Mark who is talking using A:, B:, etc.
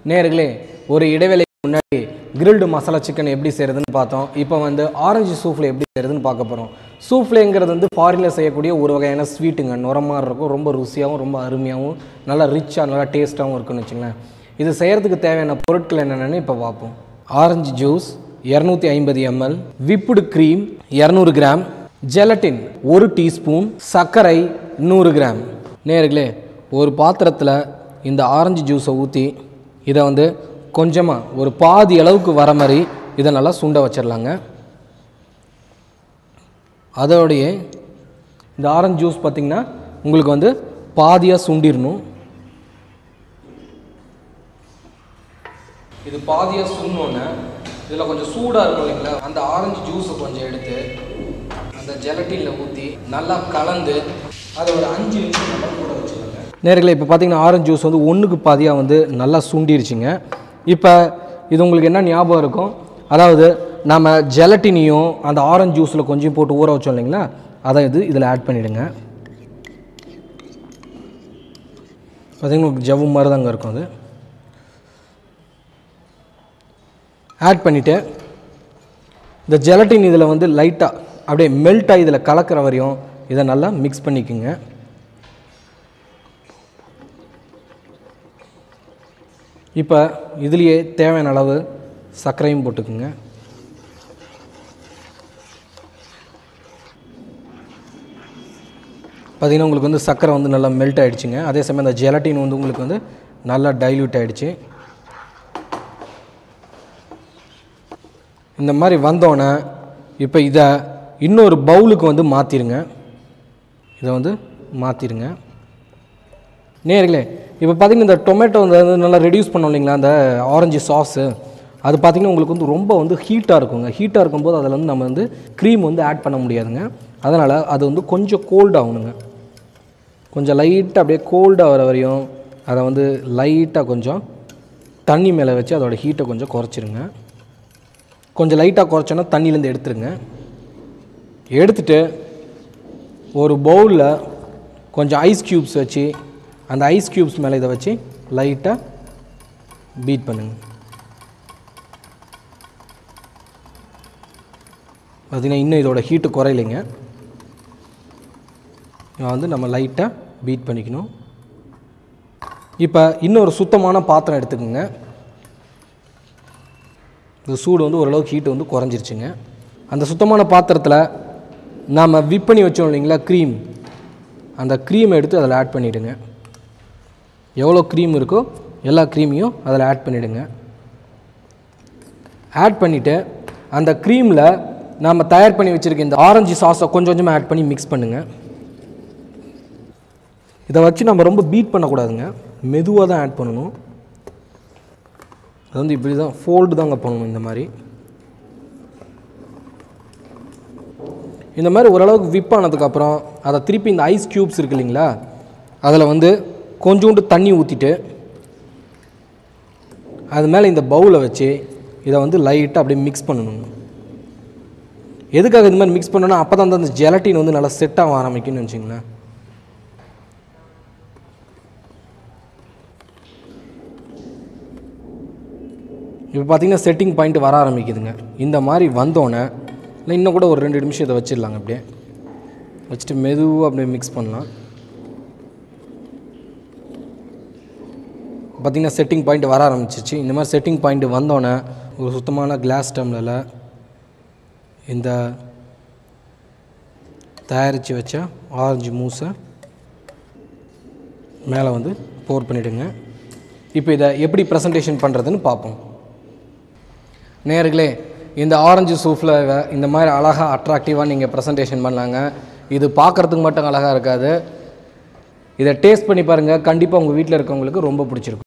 A: நேயர்களே ஒரு இடைவேளைக்கு முன்னாடி கிரில்டு மசாலா சிக்கன் எப்படி செய்கிறதுன்னு பார்த்தோம். இப்போ வந்து ஆரஞ்சு சூஃப்லே எப்படி செய்கிறதுன்னு பார்க்க போகிறோம். சூஃப்லேங்கிறது வந்து ஃபாரினில் செய்யக்கூடிய ஒரு வகையான ஸ்வீட்டுங்க. நுரமாக இருக்கும், ரொம்ப ருசியாகவும் ரொம்ப அருமையாகவும் நல்லா ரிச்சாக நல்லா டேஸ்ட்டாகவும் இருக்குன்னு வச்சுங்களேன். இது செய்கிறதுக்கு தேவையான பொருட்கள் என்னென்னு இப்போ பார்ப்போம். Orange juice 250 ml, whipped cream 200 gram, gelatin 1 teaspoon, சர்க்கரை 100 கிராம். நேயர்களே ஒரு பாத்திரத்தில் இந்த ஆரஞ்சு ஜூஸை ஊற்றி இதை வந்து கொஞ்சமாக ஒரு பாதி அளவுக்கு வர மாதிரி இதை நல்லா சுண்ட வச்சிடலாங்க. அதோடைய இந்த ஆரஞ்சு ஜூஸ் பார்த்திங்கன்னா உங்களுக்கு வந்து பாதியாக சுண்டிடணும். இது பாதியாக சுண்டோன்னே இதில் கொஞ்சம் சூடாக இருக்கும் இல்லைங்களா, அந்த ஆரஞ்சு ஜூஸை கொஞ்சம் எடுத்து அந்த ஜெலட்டினில் ஊற்றி நல்லா கலந்து அதை ஒரு 5 நிமிஷம் நல்லா கூட வச்சுருங்க. நேர்களே இப்போ பார்த்தீங்கன்னா ஆரஞ்சு ஜூஸ் வந்து ஒன்றுக்கு பாதியாக வந்து நல்லா சுண்டிருச்சுங்க. இப்போ இது உங்களுக்கு என்ன ஞாபகம் இருக்கும், அதாவது நம்ம ஜெலட்டினையும் அந்த ஆரஞ்சு ஜூஸில் கொஞ்சம் போட்டு ஊற வச்சோம் இல்லைங்களா, அதை இதில் ஆட் பண்ணிவிடுங்க. பார்த்தீங்கன்னா ஜவ்வு மாதிரி தாங்க இருக்கும். அது ஆட் பண்ணிவிட்டு இந்த ஜெலட்டின் இதில் வந்து லைட்டாக அப்படியே மெல்ட்டாக இதில் கலக்கிற வரையும் இதை நல்லா மிக்ஸ் பண்ணிக்கோங்க. இப்போ இதுலேயே தேவையான அளவு சர்க்கரையும் போட்டுக்குங்க. பார்த்திங்கன்னா உங்களுக்கு வந்து சர்க்கரை வந்து நல்லா மெல்ட் ஆகிடுச்சிங்க. அதே சமயம் அந்த ஜெலட்டின் வந்து உங்களுக்கு வந்து நல்லா டைல்யூட் ஆகிடுச்சு. இந்த மாதிரி வந்தோடனே இப்போ இதை இன்னொரு பவுலுக்கு வந்து மாற்றிடுங்க. இதை வந்து மாற்றிடுங்க. நேர்களே இப்போ பார்த்திங்கன்னா இந்த டொமேட்டோ வந்து நல்லா ரெடியூஸ் பண்ணோம் இல்லைங்களா, அந்த ஆரஞ்சு சாஸு, அது பார்த்திங்கன்னா உங்களுக்கு வந்து ரொம்ப வந்து ஹீட்டாக இருக்குங்க. ஹீட்டாக இருக்கும்போது அதில் வந்து நம்ம வந்து க்ரீம் வந்து ஆட் பண்ண முடியாதுங்க. அதனால் அது வந்து கொஞ்சம் கோல்டாகணுங்க. கொஞ்சம் லைட்டாக அப்படியே கோல்டாக வர வரையும் அதை வந்து லைட்டாக கொஞ்சம் தண்ணி மேலே வச்சு அதோடய ஹீட்டை கொஞ்சம் குறைச்சிருங்க. கொஞ்சம் லைட்டாக குறைச்சோன்னா தண்ணியிலேருந்து எடுத்துருங்க. எடுத்துகிட்டு ஒரு பவுலில் கொஞ்சம் ஐஸ் க்யூப்ஸ் வச்சு அந்த ஐஸ் க்யூப்ஸ் மேலே இதை வச்சு லைட்டாக பீட் பண்ணுங்க. பார்த்திங்கன்னா இன்னும் இதோட ஹீட்டு குறையிலைங்க. வந்து நம்ம லைட்டாக பீட் பண்ணிக்கணும். இப்போ இன்னொரு சுத்தமான பாத்திரம் எடுத்துக்கோங்க. இந்த சூடு வந்து ஓரளவுக்கு ஹீட்டு வந்து குறைஞ்சிருச்சுங்க. அந்த சுத்தமான பாத்திரத்தில் நாம் விப் பண்ணி வச்சோம் இல்லைங்களா க்ரீம், அந்த க்ரீமை எடுத்து அதில் ஆட் பண்ணிவிடுங்க. எவ்வளோ க்ரீம் இருக்கோ எல்லா க்ரீமையும் அதில் ஆட் பண்ணிவிடுங்க. ஆட் பண்ணிவிட்டு அந்த க்ரீமில் நாம் தயார் பண்ணி வச்சுருக்க இந்த ஆரஞ்சு சாஸை கொஞ்சம் கொஞ்சமாக ஆட் பண்ணி மிக்ஸ் பண்ணுங்கள். இதை வச்சு நம்ம ரொம்ப பீட் பண்ணக்கூடாதுங்க, மெதுவாக தான் ஆட் பண்ணணும். அது வந்து இப்படி தான் ஃபோல்டு தாங்க பண்ணணும். இந்த மாதிரி ஓரளவுக்கு விப் ஆனதுக்கப்புறம் அதை திருப்பி இந்த ஐஸ் க்யூப்ஸ் இருக்குது இல்லைங்களா, அதில் வந்து கொஞ்சோண்டு தண்ணி ஊற்றிட்டு அது மேலே இந்த பவுலை வச்சு இதை வந்து லைட்டாக அப்படியே மிக்ஸ் பண்ணணும். எதுக்காக இது மாதிரி மிக்ஸ் பண்ணணும்னா அப்போ தான் அந்த ஜெலட்டின் வந்து நல்லா செட் ஆக ஆரம்பிக்குன்னு வச்சுங்களேன். இப்போ பார்த்திங்கன்னா செட்டிங் பாயிண்ட் வர ஆரம்பிக்குதுங்க. இந்த மாதிரி வந்தோடனே இல்லை இன்னும் கூட ஒரு 2 நிமிஷம் இதை வச்சிடலாங்க. அப்படியே வச்சுட்டு மெதுவாக அப்படியே மிக்ஸ் பண்ணலாம். பார்த்திங்கன்னா செட்டிங் பாயிண்ட் வர ஆரம்பிச்சிச்சு. இந்த மாதிரி செட்டிங் பாயிண்ட் வந்தோடனே ஒரு சுத்தமான கிளாஸ் டம்ளரில் இந்த தயாரித்து வச்ச ஆரஞ்சு மூஸை மேலே வந்து போர் பண்ணிவிடுங்க. இப்போ இதை எப்படி ப்ரெசன்டேஷன் பண்ணுறதுன்னு பார்ப்போம். நேயர்களே இந்த ஆரஞ்சு சூஃப்ல இந்த மாதிரி அழகாக அட்ராக்டிவாக நீங்கள் ப்ரெசன்டேஷன் பண்ணலாங்க. இது பார்க்குறதுக்கு மட்டும் அழகாக இருக்காது, இதை டேஸ்ட் பண்ணி பாருங்கள். கண்டிப்பாக உங்கள் வீட்டில் இருக்கவங்களுக்கு ரொம்ப பிடிச்சிருக்கும்.